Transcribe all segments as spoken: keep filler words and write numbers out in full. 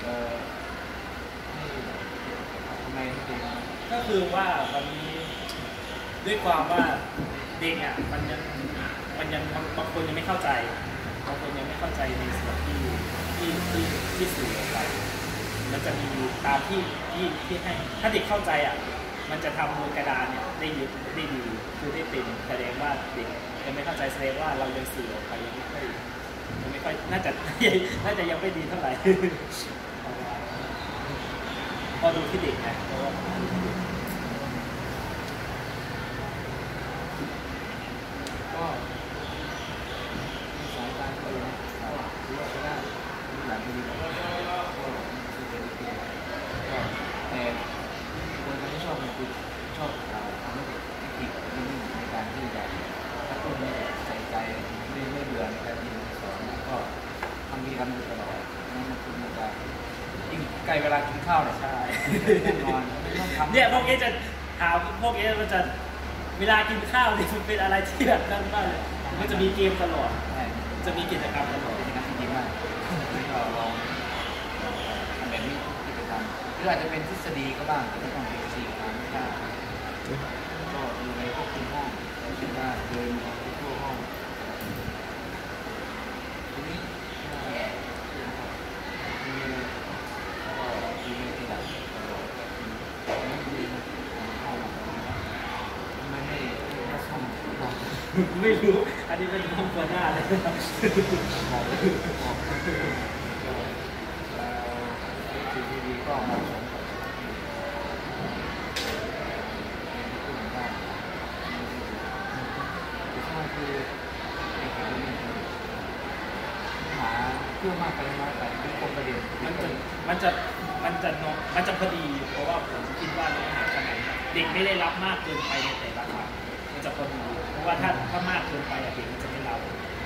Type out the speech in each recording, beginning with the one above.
เออให้ทำไมให้เป็นก็คือว่าวันนี้ด้วยความว่าเด็กอ่ะมันยังมันยังบางคนยังไม่เข้าใจบางคนยังไม่เข้าใจในส่วนที่ที่ที่ที่สื่อออกไปมันจะมีตามที่ที่ที่ให้ถ้าเด็กเข้าใจอ่ะมันจะทำบนกระดานเนี่ยได้ดีได้ดีคือได้เป็นแสดงว่าเด็กยังไม่เข้าใจแสดงว่าเรายังสื่อออกไปยังไม่ค่อยยังไม่ค่อยน่าจะน่าจะยังไม่ดีเท่าไหร่พอดูที่เด็กนะเพราะว่าก็สายตาตัวเองก็ถือว่าจะได้หลังดีแล้วก็คือเป็นเองก็แต่คนที่ชอบมันคือชอบทำให้เด็กติดนิ่งในการที่จะกระตุ้นให้ใส่ใจไม่ไม่เบื่อในการเรียนสอนก็ทำดีทำอยู่ตลอดนั่นคือมันจะยิ่งใกล้เวลากินข้าวเนี่ยใช่แน่นอนต้องทำเนี่ยพวกนี้จะถามพวกนี้มันจะเวลากินข้าวนี่มันเป็นอะไรที่แบบนั่นมากเลยมันจะมีเกมตลอดจะมีกิจกรรมตลอดเป็นอย่างนั้นจริงๆมากที่เราลองทำแบบนี้กิจกรรมหรืออาจจะเป็นทฤษฎีก็บ้างแต่ไม่ต้องเป็นจริงการไม่ได้ก็อยู่ในพวกคุณห้องคิดว่าเดินทั่วห้องทีนี้มีก็มีที่ดับตลอดไม่ดีห้องไม่ให้ไม่ช่องไม่รู้อันนี้เป็นห้องตัวหน้าเลยบอกบอกแล้วสิ่งที่ดีก็เหมาะสมกับคือเด็กๆนี่หาเพื่อมากไปน้อยไปเป็นปมประเด็นมันจะมันจะมันจะนมันจะพอดีเพราะว่าผมคิดว่าเนื้อหาขนาดเด็กไม่ได้รับมากเกินไปในแต่ละครั้งมันจะพอดีเพราะว่าถ้าถ้ามากเกินไปเด็กมันจะไม่รับ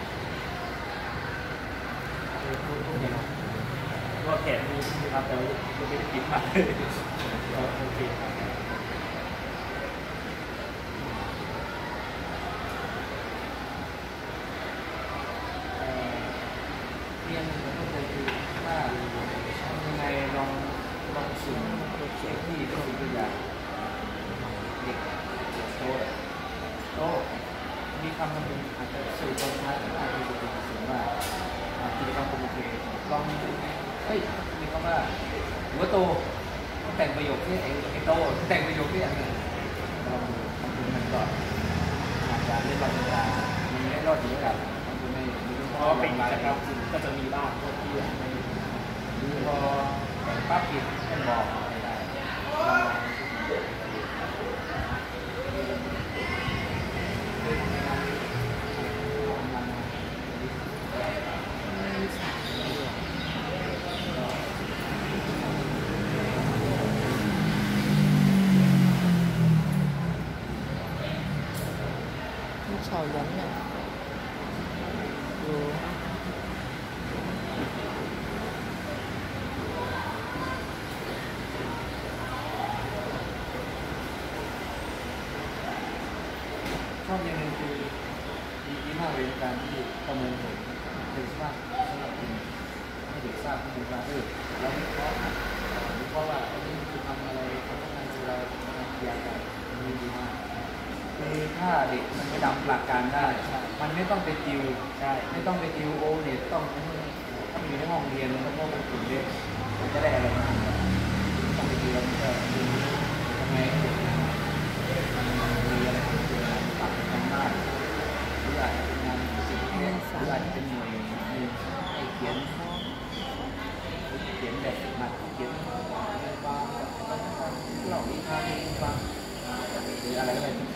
ก็แผนนี้ครับแต่ยังไม่ได้คิดมากโอเคเรียนผมก็เลยคือว่ายังไงลองลองสุ่มเช็คที่เป็นสิ่งตัวอย่างเด็กโตโตมีคำคำหนึ่งอาจจะสื่อตรงท้ายก็อาจจะเป็นสิ่งว่ากิจกรรมโอเคลองเฮ้ยมีคำว่าหัวโตต้องแต่งประโยคที่ไอ้ไอ้โตแต่งประโยคที่อะไรลองดูทำดูมันก่อนอาจจะเล่นรอดเวลามันไม่รอดอยู่กับทำดูไม่เพราะเป็นกิจกรรมก็จะมีบ้างพวกที่ไม่ดูพอแต่งปั๊บอีกไม่บอกไม่ได้เฉายันเนี่ยดูชอบอย่างหนึ่งคือดีมากเลยการที่ประเมินผลเป็นสภาพสำหรับคุณให้เด็กทราบให้ดูว่าเออเราวิเคราะห์วิเคราะห์ว่าอันนี้คือทำอะไรทำอะไรคือเราอยากจะมีดีมากคือถ้าเด็กมันไม่ดำหลักการได้มันไม่ต้องไปติวใช่ไม่ต้องไปติวโอเน็ตต้องต้องอยู่ในห้องเรียนแล้วก็มันกลุ่มเด็กมันจะได้อะไรมาต้องไปติวมันก็ดูทำไมเด็กมันมีอะไรที่ตัวปรับกันได้หรืออาจจะเป็นงานสิ่งที่หรืออาจจะเป็นหน่วยมีให้เขียนเขียนแบบฝึกหัดเขียนบางแบบต้องเล่านิทานบางหรืออะไรก็ได้